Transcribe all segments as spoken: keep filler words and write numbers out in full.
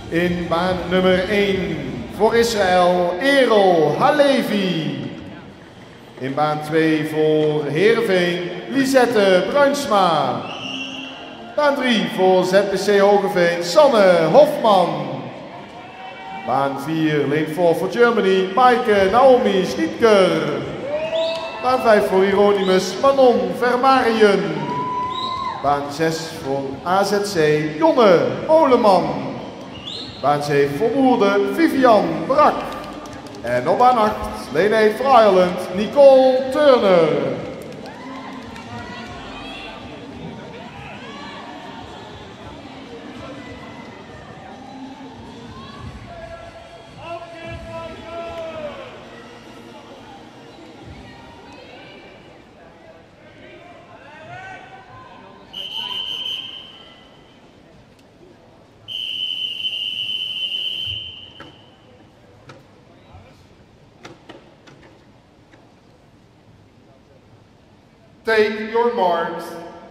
In baan nummer één voor Israël Erol Halevi. In baan twee voor Heerenveen Lisette Bruinsma. Baan drie voor Z P C Hogeveen Sanne Hofman. Baan vier lane four voor Germany Maaike Naomi Schnietker. Baan vijf voor Hieronymus Manon Vermarijen. Baan zes voor A Z C Jonne Moleman. Baan zeven voor Woerden Vivian Brak. En op baan acht lane eight voor Ireland Nicole Turner. Take your marks.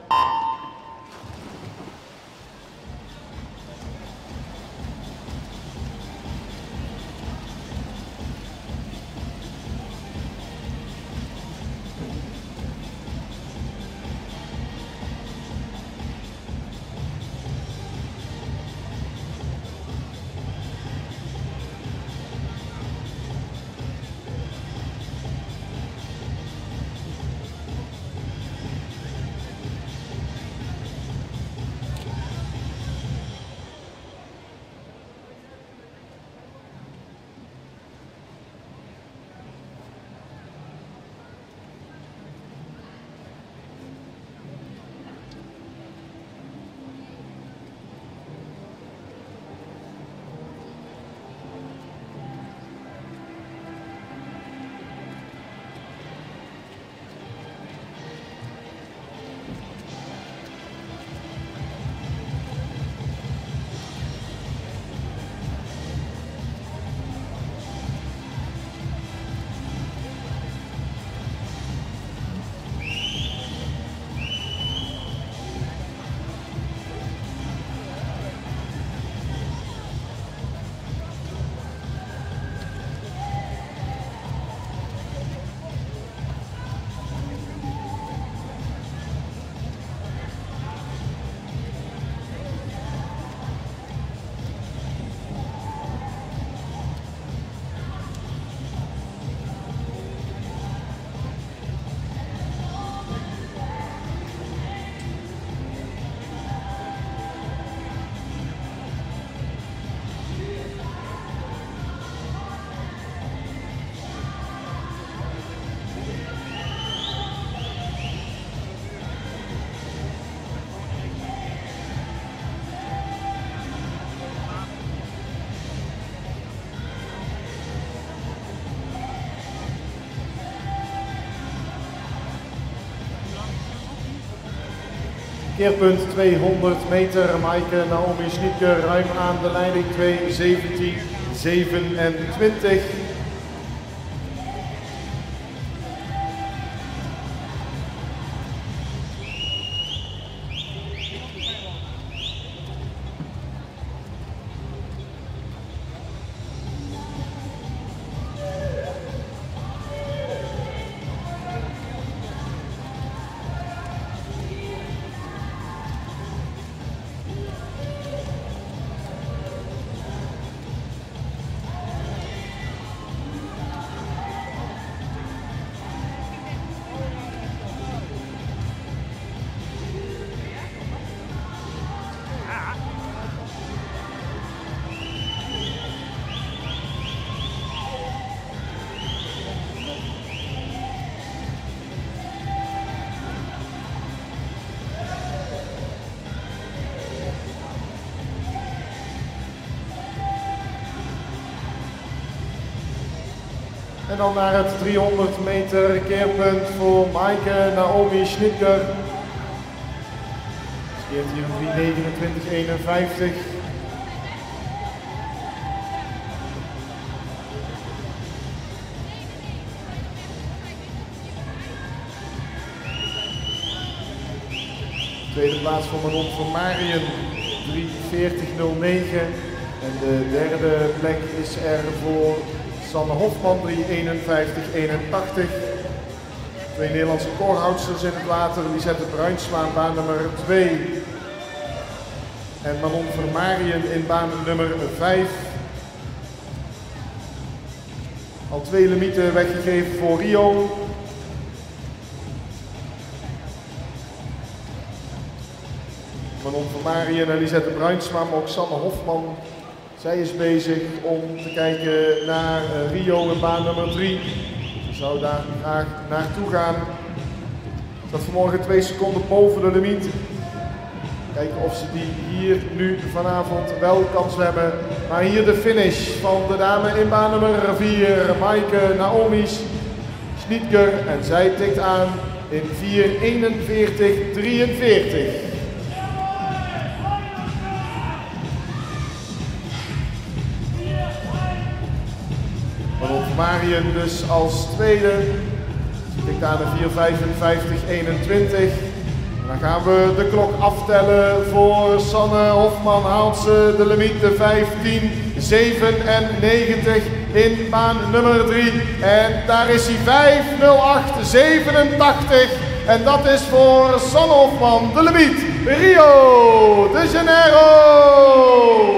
Keerpunt tweehonderd meter, Maaike Naomi Schnietker ruim aan de leiding, twee zeventien zevenentwintig. En dan naar het driehonderd meter keerpunt voor Maaike Naomi Schnietker. Skeert hier een drie negenentwintig eenenvijftig. Tweede plaats voor Manon Vermarijen, drie veertig nul negen. En de derde plek is er voor Sanne Hofman, drie eenenvijftig eenentachtig. Twee Nederlandse koorhoudsters in het water, Lisette Bruinsma baan nummer twee. En Manon Vermarien in baan nummer vijf. Al twee limieten weggegeven voor Rio. Manon Vermarien en Lisette Bruinsma, maar ook Sanne Hofman. Zij is bezig om te kijken naar Rio in baan nummer drie. Ze zou daar graag naartoe gaan. Ze staat vanmorgen twee seconden boven de limiet. Kijken of ze die hier nu vanavond wel kans hebben. Maar hier de finish van de dame in baan nummer vier, Maaike Naomi Schnietger. En zij tikt aan in vier eenenveertig drieënveertig. Manon Vermarien dus als tweede. Ze tikt aan in vier vijfenvijftig eenentwintig. Dan gaan we de klok aftellen voor Sanne Hofman. Haalt ze de limiet de vijftien zevenennegentig in baan nummer drie. En daar is hij vijf nul acht zevenentachtig. En dat is voor Sanne Hofman de limiet Rio de Janeiro.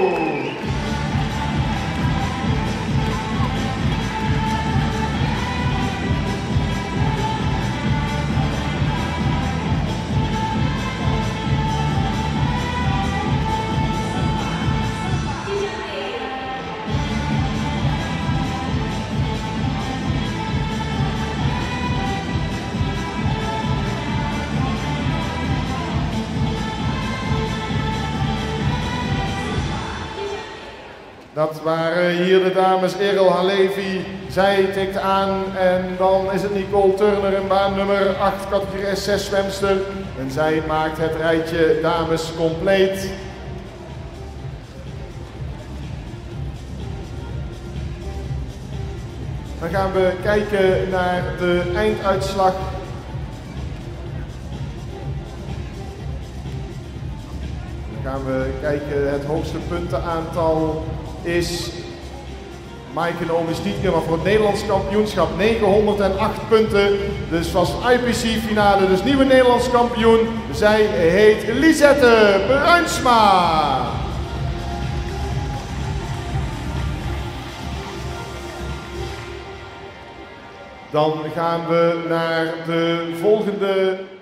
Dat waren hier de dames Errol Halevi, zij tikt aan en dan is het Nicole Turner in baan nummer acht, categorie S zes zwemster. En zij maakt het rijtje dames compleet. Dan gaan we kijken naar de einduitslag. Dan gaan we kijken, het hoogste puntenaantal is Maaike Naomi Schnietger, maar voor het Nederlands kampioenschap negenhonderdacht punten. Dus was I P C finale, dus nieuwe Nederlands kampioen. Zij heet Lisette Bruinsma. Dan gaan we naar de volgende